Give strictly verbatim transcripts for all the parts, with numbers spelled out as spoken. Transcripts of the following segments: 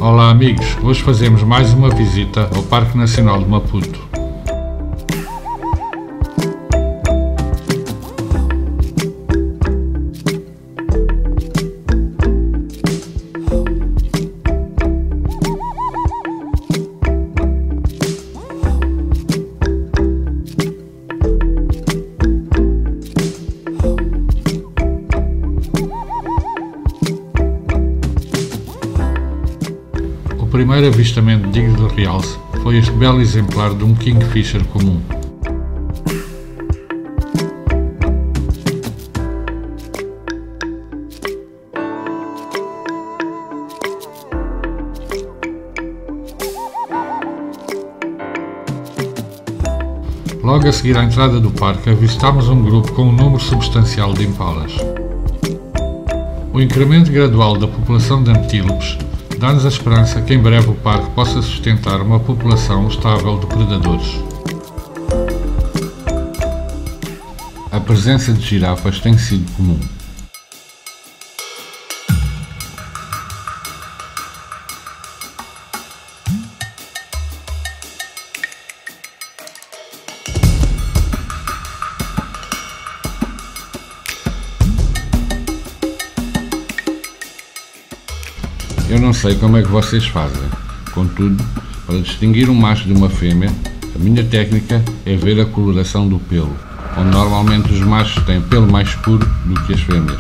Olá amigos, hoje fazemos mais uma visita ao Parque Nacional de Maputo. O primeiro avistamento digno de realce foi este belo exemplar de um kingfisher comum. Logo a seguir à entrada do parque, avistámos um grupo com um número substancial de impalas. O incremento gradual da população de antílopes dá-nos a esperança que em breve o parque possa sustentar uma população estável de predadores. A presença de girafas tem sido comum. Eu não sei como é que vocês fazem, contudo, para distinguir um macho de uma fêmea, a minha técnica é ver a coloração do pelo, onde normalmente os machos têm pelo mais escuro do que as fêmeas.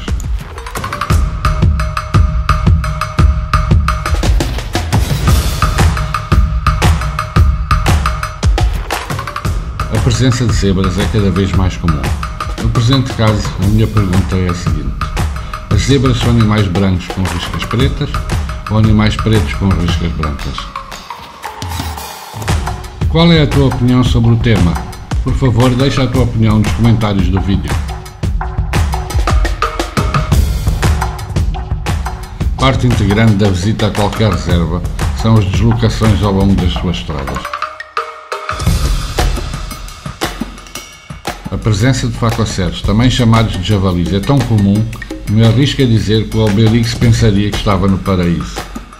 A presença de zebras é cada vez mais comum. No presente caso, a minha pergunta é a seguinte: as zebras são animais brancos com riscas pretas ou animais pretos com riscas brancas? Qual é a tua opinião sobre o tema? Por favor, deixa a tua opinião nos comentários do vídeo. Parte integrante da visita a qualquer reserva são as deslocações ao longo das suas estradas. A presença de facoceros, também chamados de javalis, é tão comum que me arrisco a dizer que o Obelix pensaria que estava no paraíso.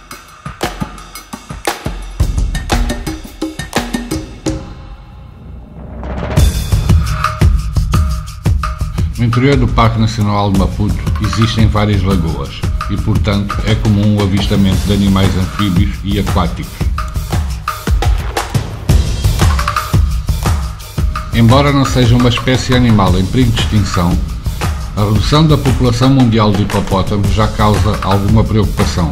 No interior do Parque Nacional de Maputo existem várias lagoas e, portanto, é comum o avistamento de animais anfíbios e aquáticos. Embora não seja uma espécie animal em perigo de extinção, a redução da população mundial de hipopótamos já causa alguma preocupação.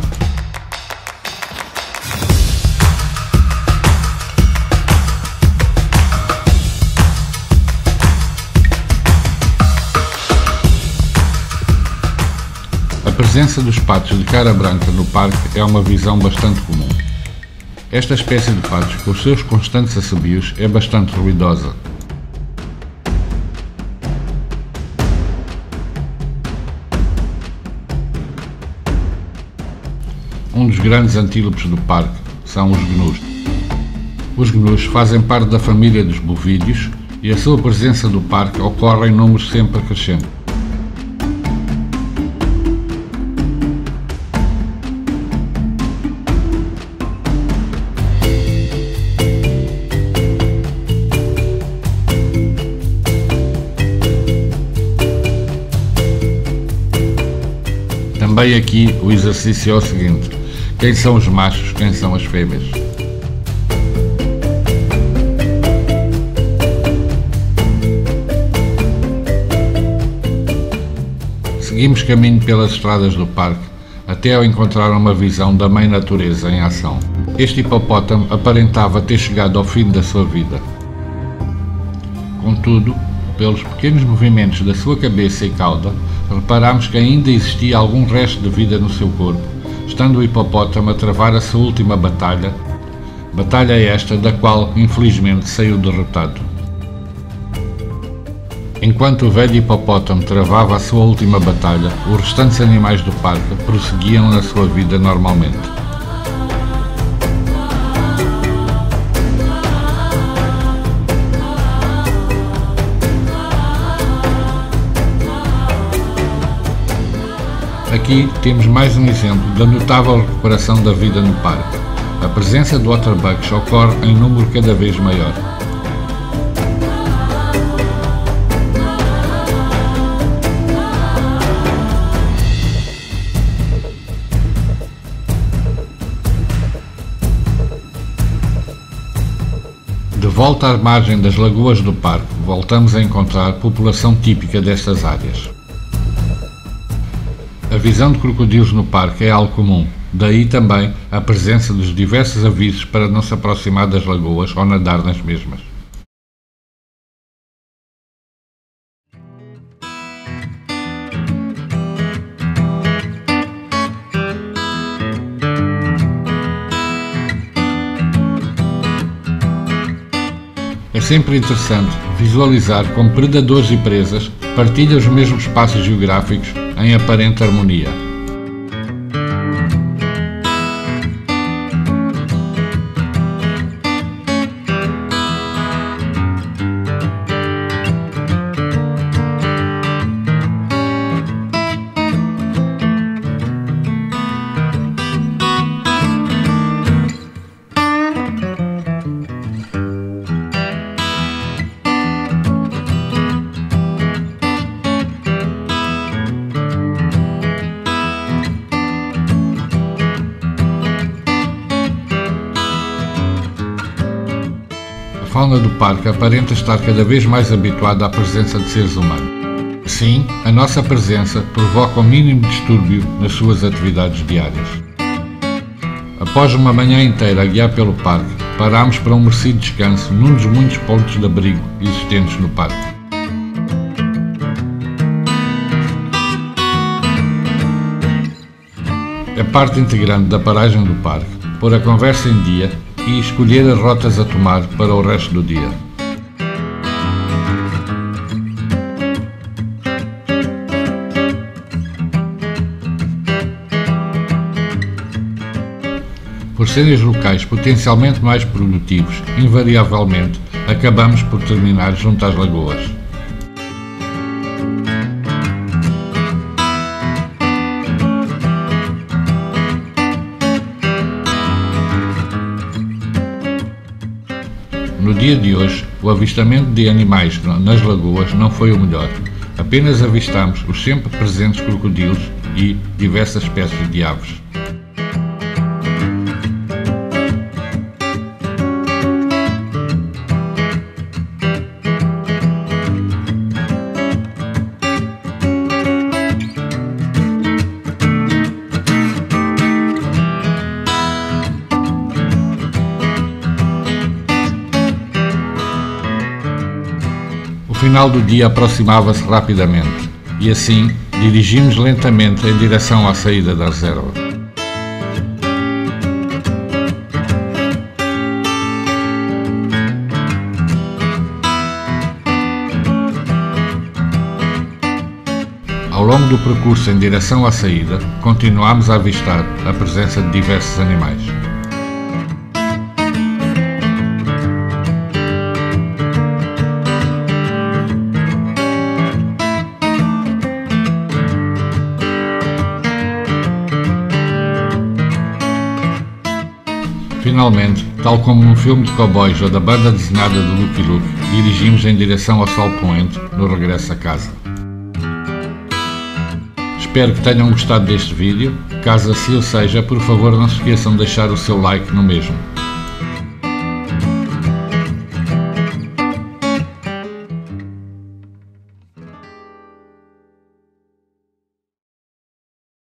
A presença dos patos de cara branca no parque é uma visão bastante comum. Esta espécie de patos, com os seus constantes assobios, é bastante ruidosa. Um dos grandes antílopes do parque são os gnus. Os gnus fazem parte da família dos bovídeos e a sua presença no parque ocorre em números sempre crescentes. Também aqui o exercício é o seguinte: quem são os machos, quem são as fêmeas? Seguimos caminho pelas estradas do parque até ao encontrar uma visão da mãe natureza em ação. Este hipopótamo aparentava ter chegado ao fim da sua vida. Contudo, pelos pequenos movimentos da sua cabeça e cauda, reparámos que ainda existia algum resto de vida no seu corpo, estando o hipopótamo a travar a sua última batalha, batalha esta da qual, infelizmente, saiu derrotado. Enquanto o velho hipopótamo travava a sua última batalha, os restantes animais do parque prosseguiam na sua vida normalmente. Aqui Aqui temos mais um exemplo da notável recuperação da vida no parque. A presença de waterbucks ocorre em número cada vez maior. De volta à margem das lagoas do parque, voltamos a encontrar população típica destas áreas. A visão de crocodilos no parque é algo comum, daí também a presença dos diversos avisos para não se aproximar das lagoas ou nadar nas mesmas. É sempre interessante visualizar como predadores e presas partilham os mesmos espaços geográficos em aparente harmonia. A fauna do parque aparenta estar cada vez mais habituada à presença de seres humanos. Sim, a nossa presença provoca o mínimo distúrbio nas suas atividades diárias. Após uma manhã inteira a guiar pelo parque, parámos para um merecido descanso num dos muitos pontos de abrigo existentes no parque. É parte integrante da paragem do parque pôr a conversa em dia e escolher as rotas a tomar para o resto do dia. Por serem os locais potencialmente mais produtivos, invariavelmente acabamos por terminar junto às lagoas. No dia de hoje, o avistamento de animais nas lagoas não foi o melhor. Apenas avistamos os sempre presentes crocodilos e diversas espécies de aves. O final do dia aproximava-se rapidamente e assim dirigimos lentamente em direção à saída da reserva. Ao longo do percurso em direção à saída, continuámos a avistar a presença de diversos animais. Finalmente, tal como num filme de cowboys ou da banda desenhada do Lucky Luke, dirigimos em direção ao sol poente no regresso a casa. Espero que tenham gostado deste vídeo. Caso assim o seja, por favor não se esqueçam de deixar o seu like no mesmo.